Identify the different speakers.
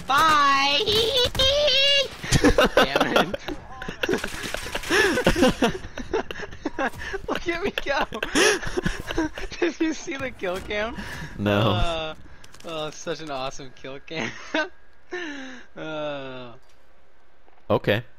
Speaker 1: Bye! Damn it. Look at me go! Did you see the kill cam?
Speaker 2: No.
Speaker 1: Oh, it's such an awesome kill cam.
Speaker 2: Okay.